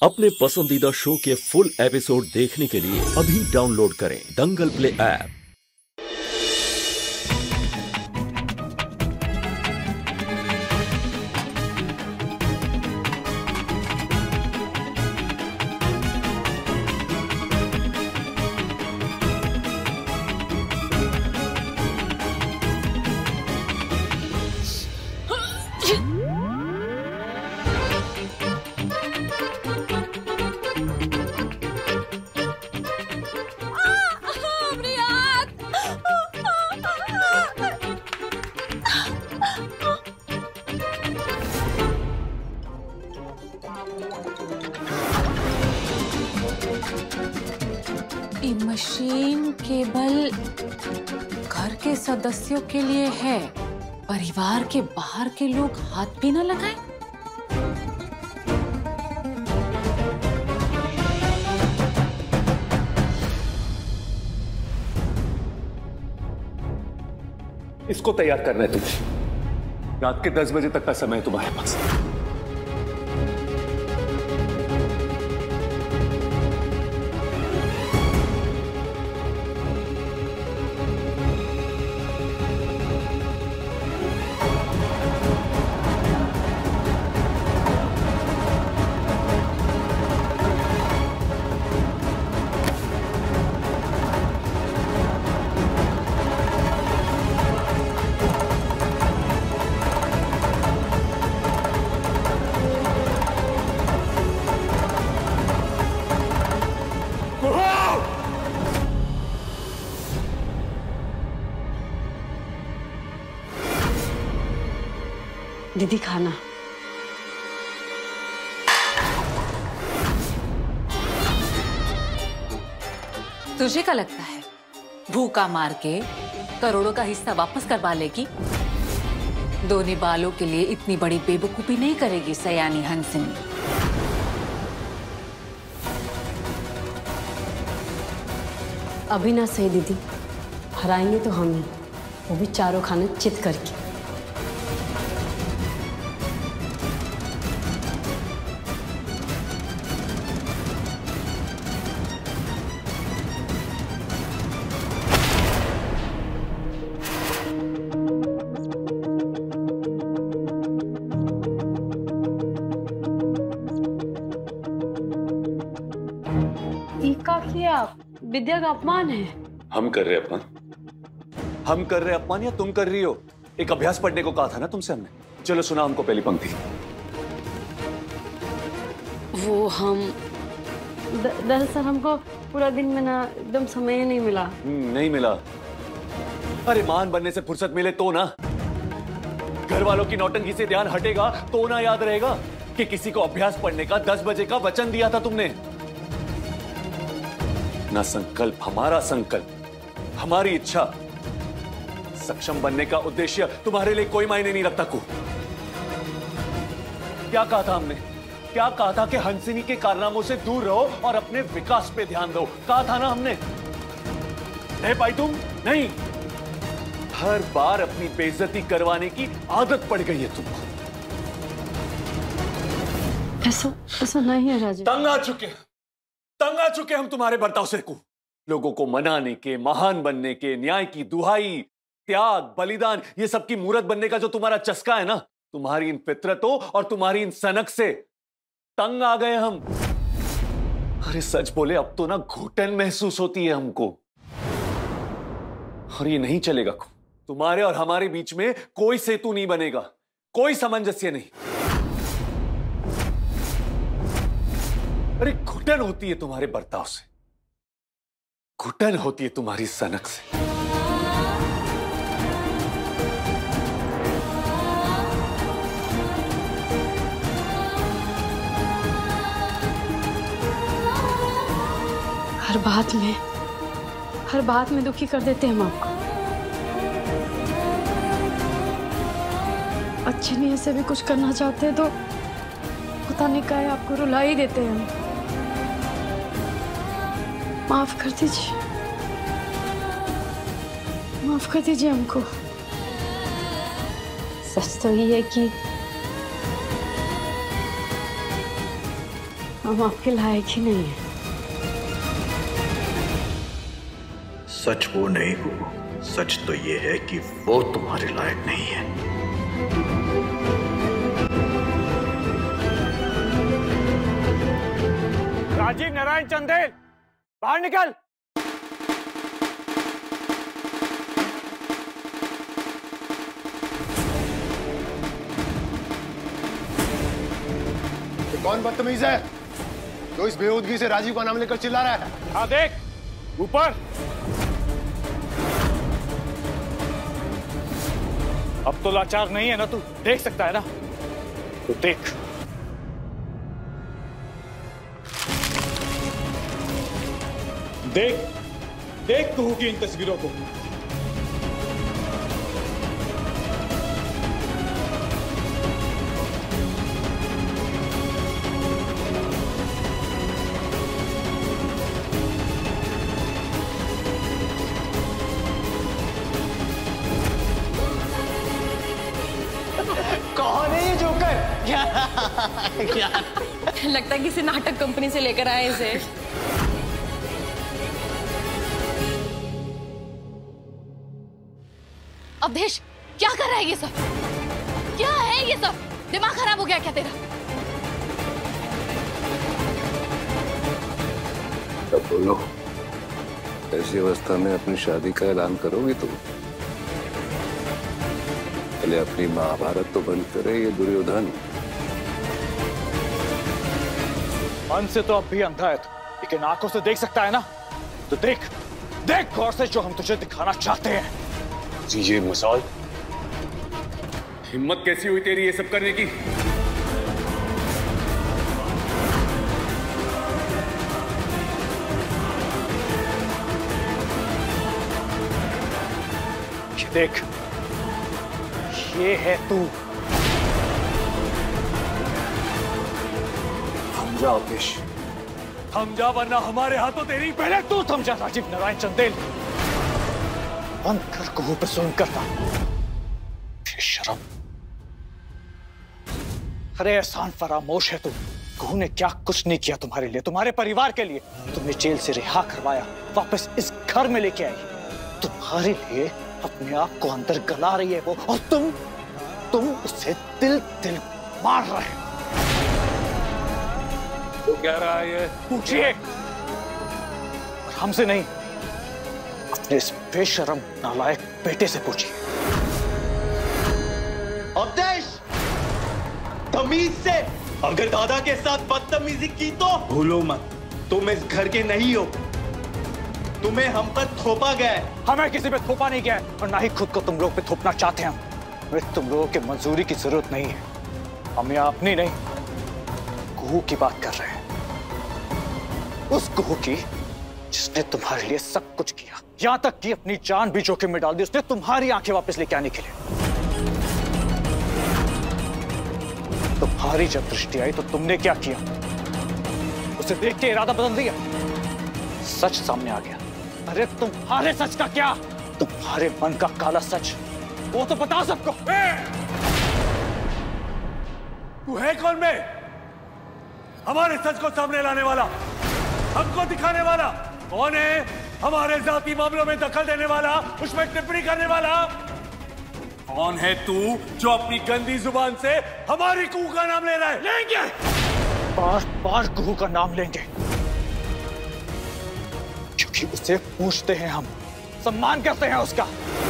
अपने पसंदीदा शो के फुल एपिसोड देखने के लिए अभी डाउनलोड करें दंगल प्ले ऐप। ये मशीन केवल घर के सदस्यों के लिए है, परिवार के बाहर के लोग हाथ भी न लगाएं। इसको तैयार करना है तुम्हें। रात के 10 बजे तक का समय है तुम्हारे पास। दीदी खाना। तुझे क्या लगता है भूखा मार के करोड़ों का हिस्सा वापस करवा लेगी? दोनों बालों के लिए इतनी बड़ी बेवकूफी नहीं करेगी सयानी हंसिनी। अभी ना सही दीदी, हराएंगे तो हम ही, वो भी चारों खाने चित करके। आप विद्या का अपमान है। हम कर रहे अपमान? हम कर रहे अपमान या तुम कर रही हो? एक अभ्यास पढ़ने को कहा था ना तुमसे हमने। चलो सुना हमको पहली पंक्ति। वो हम दरअसल हमको पूरा दिन में ना एकदम समय नहीं मिला। नहीं मिला? अरे मान बनने से फुर्सत मिले तो ना। घर वालों की नौटंकी से ध्यान हटेगा तो ना याद रहेगा कि किसी को अभ्यास पढ़ने का 10 बजे का वचन दिया था तुमने। ना संकल्प, हमारा संकल्प, हमारी इच्छा, सक्षम बनने का उद्देश्य तुम्हारे लिए कोई मायने नहीं रखता। को क्या कहा था हमने? क्या कहा था कि हंसिनी के कारनामों से दूर रहो और अपने विकास पे ध्यान दो। कहा था ना हमने। नहीं पाई तुम? नहीं। हर बार अपनी बेइज्जती करवाने की आदत पड़ गई है तुमको। ऐसा नहीं है राजा। तंग आ चुके हम तुम्हारे बर्ताव से। को लोगों को मनाने के, महान बनने के, न्याय की दुहाई, त्याग, बलिदान, ये सब की मूरत बनने का जो तुम्हारा चस्का है ना, तुम्हारी इन फितरतों और तुम्हारी इन सनक से तंग आ गए हम। अरे सच बोले अब तो ना घुटन महसूस होती है हमको। और ये नहीं चलेगा। तुम्हारे और हमारे बीच में कोई सेतु नहीं बनेगा, कोई सामंजस्य नहीं। अरे घुटन होती है तुम्हारे बर्ताव से, घुटन होती है तुम्हारी सनक से। हर बात में दुखी कर देते हैं हम आपको। अच्छे नहीं से भी कुछ करना चाहते हैं तो पता नहीं क्या है, आपको रुला ही देते हैं हम। माफ कर दीजिए, माफ कर दीजिए हमको। सच तो ये है कि हम आपके लायक ही नहीं है। सच वो नहीं हो, सच तो ये है कि वो तुम्हारे लायक नहीं है। राजीव नारायण चंदेल, बाहर निकल। कौन बदतमीज है जो इस बेहूदगी से राजीव का नाम लेकर चिल्ला रहा है? हाँ देख, ऊपर। अब तो लाचार नहीं है ना तू, देख सकता है ना, तो देख। देख देख कहूं की इन तस्वीरों को। कौन है ये जोकर? लगता है किसी नाटक कंपनी से लेकर आए इसे। अवधेश, क्या कर रहा है ये सब? क्या है ये सब? दिमाग खराब हो गया क्या तेरा? अब बोलो, ऐसी अवस्था में अपनी शादी का ऐलान करोगी तुम? पहले अपनी महाभारत तो बंद करे ये दुर्योधन। मन से तो अब भी अंधा है तू, लेकिन आंखों से देख सकता है ना, तो देख देख गौर से जो हम तुझे दिखाना चाहते हैं। ये मिसाल, हिम्मत कैसी हुई तेरी ये सब करने की? ये देख, ये है तू। थम जा अवधेश, थम जा, वरना हमारे हाथों तेरी। पहले तू थम जा राजीव नारायण चंदेल। बंद कर कुहू पे जुल्म करना, शर्म। अरे एहसान फरामोश है तू। कुहू ने क्या कुछ नहीं किया तुम्हारे लिए, तुम्हारे परिवार के लिए। तुमने जेल से रिहा करवाया, वापस इस घर में लेके आई। तुम्हारे लिए अपने आप को अंदर गला रही है वो, और तुम उसे दिल दिल मार रहे हो। तो क्या रहा है ये? पूछिए, और हमसे नहीं, अपने इस बेशरम नालायक बेटे से पूछिए। अवधेश, तमीज से अगर दादा के साथ बदतमीजी की तो भूलो मत, तुम इस घर के नहीं हो। तुम्हें हम पर थोपा गया है। हमें किसी पे थोपा नहीं गया है, और ना ही खुद को तुम लोग पे थोपना चाहते हैं हम। हमें तुम लोगों के मंजूरी की जरूरत नहीं है। हम यहाँ अपनी नहीं, कुहू की बात कर रहे हैं। उस कुहू की जिसने तुम्हारे लिए सब कुछ किया, यहां तक कि अपनी जान भी जोखिम में डाल दी उसने तुम्हारी आंखें वापस लेके आने के लिए। तुम्हारी जब दृष्टि आई तो तुमने क्या किया? उसे देख के इरादा बदल दिया, सच सामने आ गया। अरे तुम्हारे सच का क्या? तुम्हारे मन का काला सच, वो तो बता सबको। तू है कौन? मैं हमारे सच को सामने लाने वाला, हमको दिखाने वाला। कौन है? हमारे जाती मामलों में दखल देने वाला, उसमें टिप्पणी करने वाला। कौन है तू जो अपनी गंदी जुबान से हमारी कुहू का नाम ले रहा है? लेंगे, बार बार कुहू का नाम लेंगे, क्योंकि उसे पूछते हैं हम, सम्मान करते हैं उसका।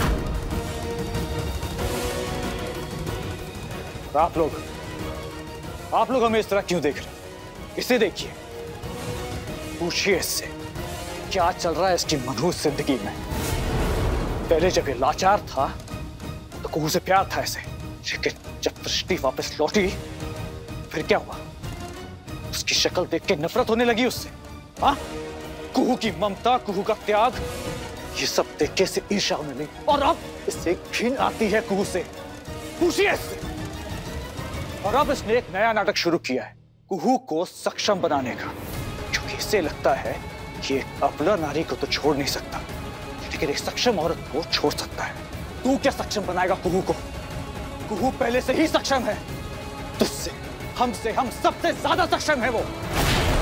आप लोग हमें इस तरह क्यों देख रहे हैं? इसे देखिए, पूछिए इससे क्या चल रहा है इसकी मनहूस जिंदगी में। पहले जब ये लाचार था तो कुहू से प्यार था इसे, लेकिन जब दृष्टि वापस लौटी फिर क्या हुआ? उसकी शक्ल देख के नफरत होने लगी उससे। हाँ, कुहू की ममता, कुहू का त्याग, ये सब देख के इसे ईर्ष्या होने लगी, और अब इसे घिन आती है कुहू से। पूछिए इससे। और अब इसने एक नया नाटक शुरू किया है, कुहू को सक्षम बनाने का, क्योंकि इसे लगता है कि एक अबला नारी को तो छोड़ नहीं सकता, लेकिन एक सक्षम औरत को छोड़ सकता है। तू क्या सक्षम बनाएगा कुहू को? कुहू पहले से ही सक्षम है, तुझसे, हमसे, हम सबसे ज्यादा सक्षम है वो।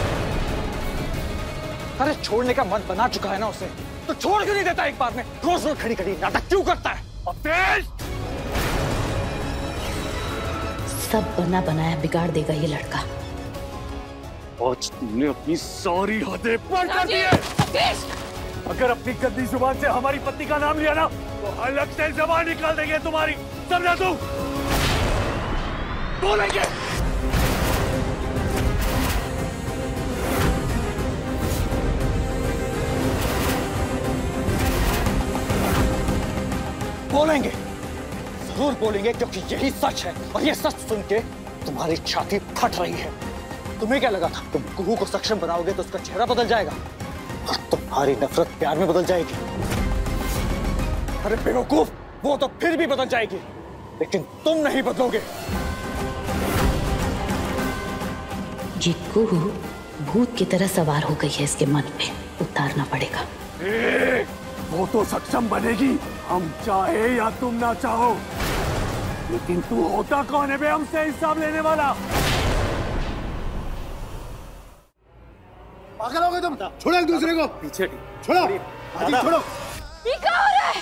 अरे छोड़ने का मन बना चुका है ना उसे, तो छोड़ क्यों नहीं देता एक बार में? रोज रोज खड़ी खड़ी नाटक क्यों करता है? सब बना बनाया बिगाड़ देगा ये लड़का। आज तुमने अपनी सारी हदें पार कर दी है। अगर अपनी गंदी जुबान से हमारी पत्नी का नाम लिया ना, तो अलग से जबान निकाल देंगे तुम्हारी, समझा तू? बोलेंगे। बोलेंगे, जरूर बोलेंगे, क्योंकि यही सच है। और ये सच सुन के तुम्हारी छाती फट रही है। तुम्हें क्या लगा था तुम कुहू को सक्षम बनाओगे तो उसका चेहरा बदल जाएगा और तुम्हारी नफरत प्यार में बदल जाएगी? अरे बेवकूफ, वो तो फिर भी बदल जाएगी, लेकिन तुम नहीं बदलोगे। ये कुहू भूत की तरह सवार हो गई है इसके मन पे, उतारना पड़ेगा। वो तो सक्षम बनेगी, हम चाहे या तुम ना चाहो। लेकिन तू होता कौन है बे हमसे हिसाब लेने वाला? पागल हो गए तुम? छोड़ो एक दूसरे को। पीछे छोड़ो, आदि छोड़ो। ये क्या हो रहा है?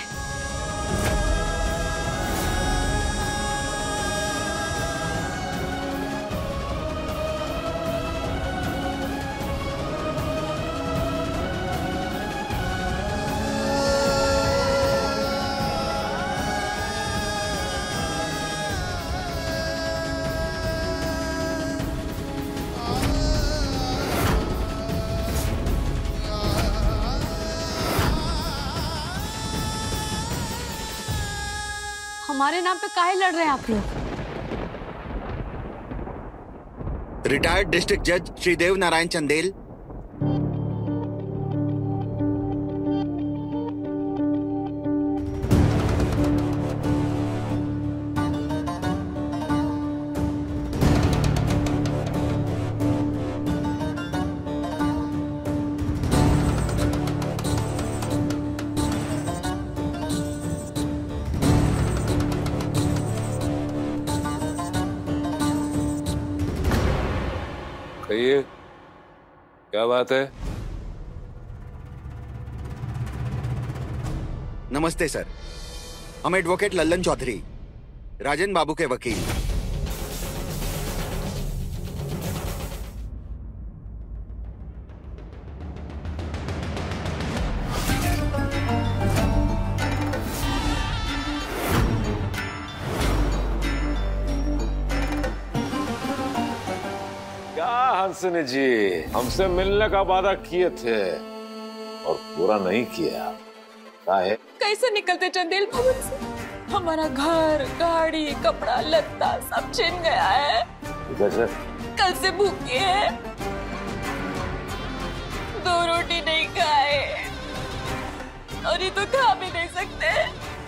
हमारे नाम पे काहे लड़ रहे हैं आप लोग? रिटायर्ड डिस्ट्रिक्ट जज श्री देव नारायण चंदेल, कहिए क्या बात है? नमस्ते सर, हम एडवोकेट लल्लन चौधरी, राजन बाबू के वकील। हंसनी जी, हमसे मिलने का वादा किए थे और पूरा नहीं किया। क्या है? कैसे निकलते चंदेल भवन से? हमारा घर, गाड़ी, कपड़ा, लत्ता सब छिन गया है। कैसे? कल से भूखे हैं, 2 रोटी नहीं खाए और ये तो खा भी नहीं सकते।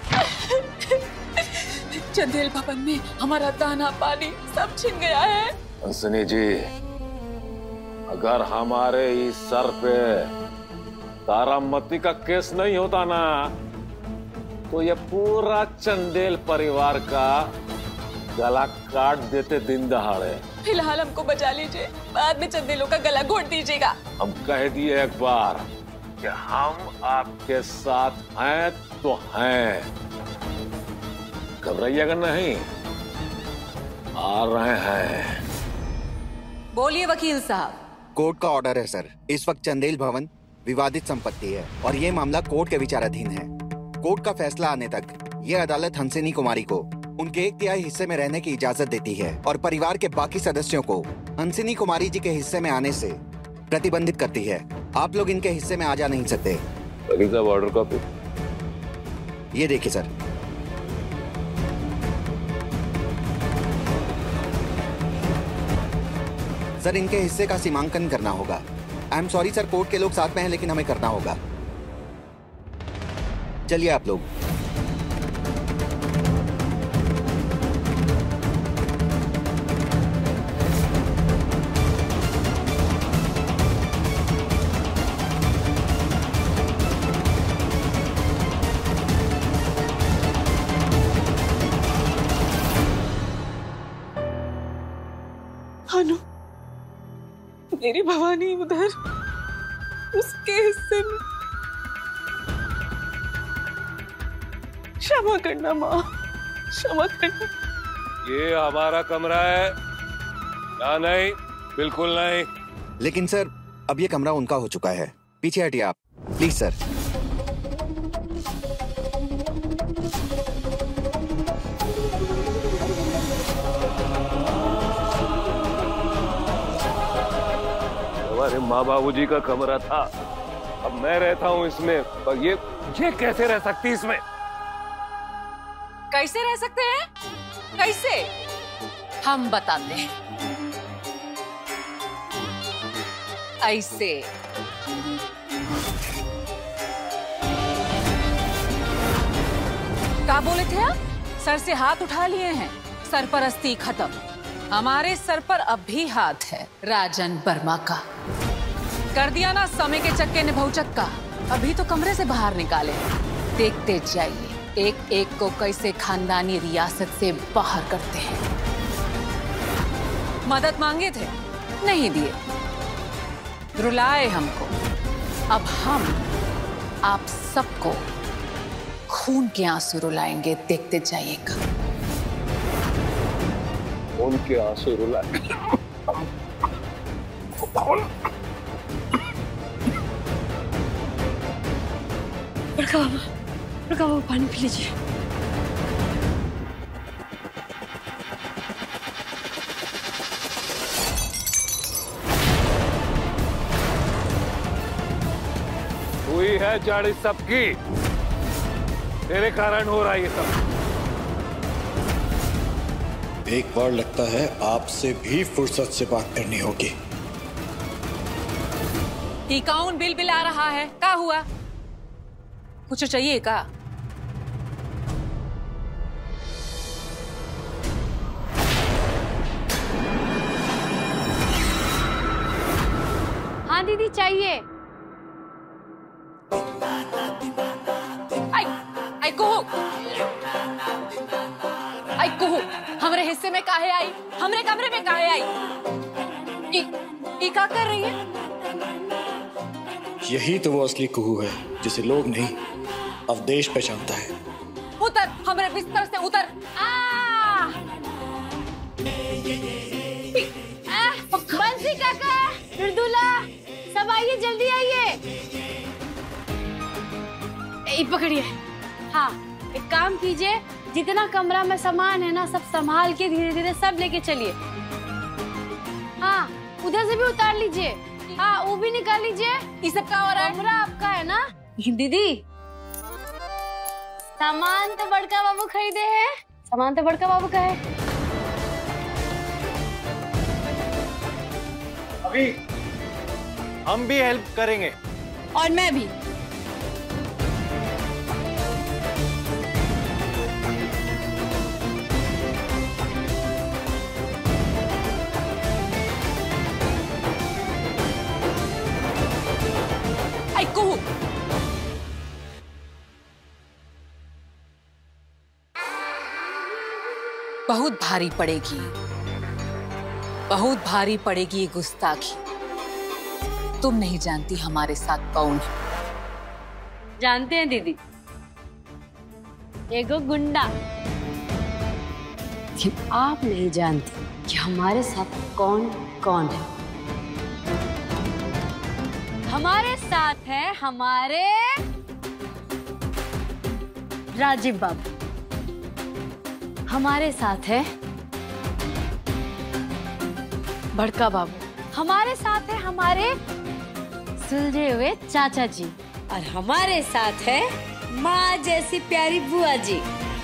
चंदेल भवन में हमारा दाना पानी सब छिन गया है। हंसनी जी, अगर हमारे इस सर पे तारामती का केस नहीं होता ना, तो ये पूरा चंदेल परिवार का गला काट देते दिन दहाड़े। फिलहाल हमको बचा लीजिए, बाद में चंदेलों का गला घोट दीजिएगा। हम कह दिए एक बार कि हम आपके साथ हैं तो हैं, घबराइएगा नहीं, आ रहे हैं। बोलिए वकील साहब। कोर्ट का ऑर्डर है सर। इस वक्त चंदेल भवन विवादित संपत्ति है और ये मामला कोर्ट के विचाराधीन है। कोर्ट का फैसला आने तक ये अदालत हंसिनी कुमारी को उनके 1/3 हिस्से में रहने की इजाजत देती है और परिवार के बाकी सदस्यों को हंसिनी कुमारी जी के हिस्से में आने से प्रतिबंधित करती है। आप लोग इनके हिस्से में आ जा नहीं सकते। वकील साहब, ऑर्डर कॉपी ये देखिए सर। सर, इनके हिस्से का सीमांकन करना होगा। I am sorry sir, court के लोग साथ में हैं, लेकिन हमें करना होगा। चलिए आप लोग। मेरी भवानी उधर उसके हिस्से में। क्षमा करना माँ, क्षमा करना। ये हमारा कमरा है या नहीं? बिल्कुल नहीं। लेकिन सर अब ये कमरा उनका हो चुका है। पीछे हटिए आप प्लीज सर। हमारे माँ बाबूजी का कमरा था, अब मैं रहता हूँ इसमें, पर ये कैसे रह सकती इसमें? कैसे रह सकते हैं? कैसे? हम बताते हैं। ऐसे। क्या बोले थे आप? सर से हाथ उठा लिए हैं। सरपरस्ती खत्म। हमारे सर पर अब भी हाथ है राजन वर्मा का। कर दिया ना समय के चक्के ने भौचक्का। अभी तो कमरे से बाहर निकाले। देखते जाइए एक एक को कैसे खानदानी रियासत से बाहर करते हैं। मदद मांगे थे, नहीं दिए। रुलाए हमको। अब हम आप सबको खून के आंसू रुलाएंगे। देखते जाइएगा। खून के आंसू रुलाएंगे? बड़का बाबू पानी पी लीजिए। हुई है जड़ इस सबकी, तेरे कारण हो रहा है ये सब। एक बार लगता है आपसे भी फुर्सत से बात करनी होगी। ये कौन बिल बिल आ रहा है? क्या हुआ? कुछ चाहिए का? हाँ दीदी चाहिए। हमरे हिस्से में काहे आई? हमरे कमरे में काहे आई? क्या कर रही है? यही तो वो असली कुहू है जिसे लोग नहीं अवदेश पहचानता है। उतर, हमरे बिस्तर से उतर। बंसी काका, मृदुला, सब आइए, जल्दी आइए। पकड़िए। हाँ, एक काम कीजिए, जितना कमरा में सामान है ना, सब संभाल के धीरे धीरे सब लेके चलिए। हाँ, उधर से भी उतार लीजिए। हाँ, वो भी निकाल लीजिए। ये सब क्या हो रहा है? कमरा आपका है ना दीदी? सामान तो बड़का बाबू खरीदे हैं। सामान तो बड़का बाबू का है। अभी हम भी हेल्प करेंगे। और मैं भी। बहुत भारी पड़ेगी, बहुत भारी पड़ेगी ये गुस्ताखी। तुम नहीं जानती हमारे साथ कौन है। जानते हैं दीदी, एगो गुंडा। आप नहीं जानती कि हमारे साथ कौन कौन है। हमारे साथ है हमारे राजीव बाबू। हमारे साथ है बड़का बाबू। हमारे साथ है हमारे सुलझे हुए चाचा जी। और हमारे साथ है माँ जैसी प्यारी बुआ जी।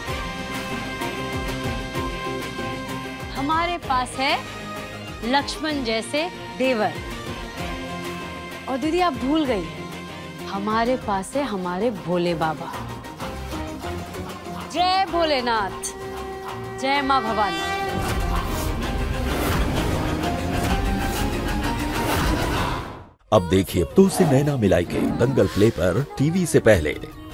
हमारे पास है लक्ष्मण जैसे देवर। और दीदी आप भूल गई, हमारे पास है हमारे भोले बाबा। जय भोलेनाथ, जय माँ भवानी। अब देखिए तो से नैना मिलाई के दंगल प्ले पर टीवी से पहले।